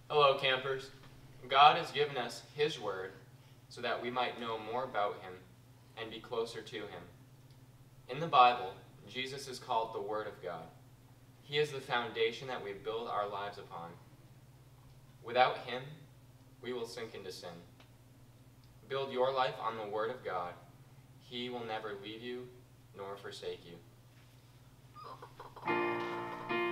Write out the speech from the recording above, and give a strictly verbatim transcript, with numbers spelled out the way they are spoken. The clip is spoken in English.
Hello, campers. God has given us His Word so that we might know more about Him and be closer to Him. In the Bible, Jesus is called the Word of God. He is the foundation that we build our lives upon. Without Him, we will sink into sin. Build your life on the Word of God. He will never leave you nor forsake you.